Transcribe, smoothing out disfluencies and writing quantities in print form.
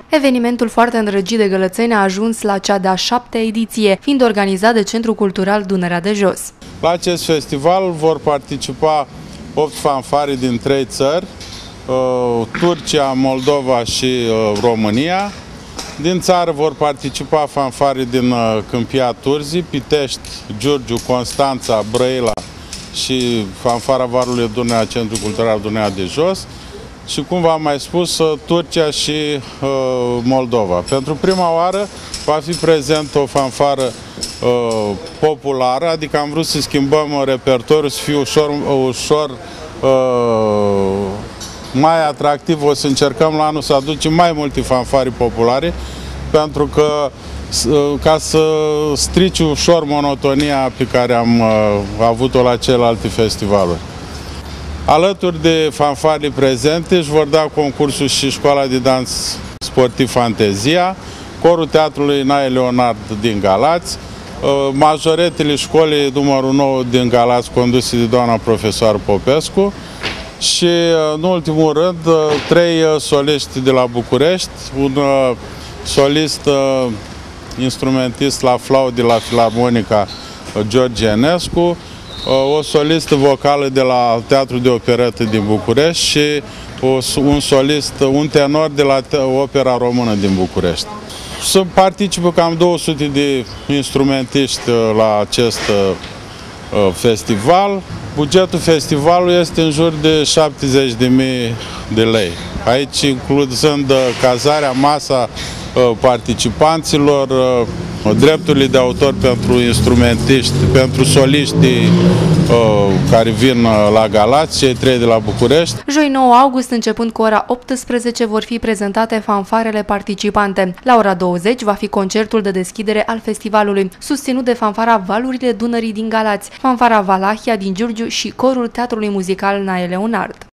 Evenimentul foarte îndrăgit de gălățeni a ajuns la cea de-a 7-a ediție, fiind organizat de Centrul Cultural Dunărea de Jos. La acest festival vor participa 8 fanfare din 3 țări, Turcia, Moldova și România. Din țară vor participa fanfare din Câmpia Turzii, Pitești, Giurgiu, Constanța, Brăila și fanfara Valului Dunărea, Centrul Cultural Dunărea de Jos. Și, cum v-am mai spus, Turcia și Moldova. Pentru prima oară va fi prezent o fanfară populară, adică am vrut să schimbăm repertoriul, să fie ușor mai atractiv. O să încercăm la anul să aducem mai multe fanfare populare, pentru că ca să strici ușor monotonia pe care am avut-o la celelalte festivaluri. Alături de fanfarii prezente își vor da concursul și Școala de Dans Sportiv Fantezia, Corul Teatrului Nae Leonard din Galați, majoretele școlii numărul 9 din Galați, conduse de doamna profesor Popescu, și, în ultimul rând, 3 soliști de la București, un solist instrumentist la flaut de la Filarmonica George Enescu, o solistă vocală de la Teatrul de Operetă din București și un tenor de la Opera Română din București. Să participă cam 200 de instrumentiști la acest festival. Bugetul festivalului este în jur de 70.000 de lei. Aici incluzând cazarea, masa participanților, drepturile de autor pentru instrumentiști, pentru soliștii care vin la Galați, cei 3 de la București. Joi 9 august, începând cu ora 18, vor fi prezentate fanfarele participante. La ora 20 va fi concertul de deschidere al festivalului, susținut de fanfara Valurile Dunării din Galați, fanfara Valahia din Giurgiu și corul Teatrului Muzical Nae Leonard.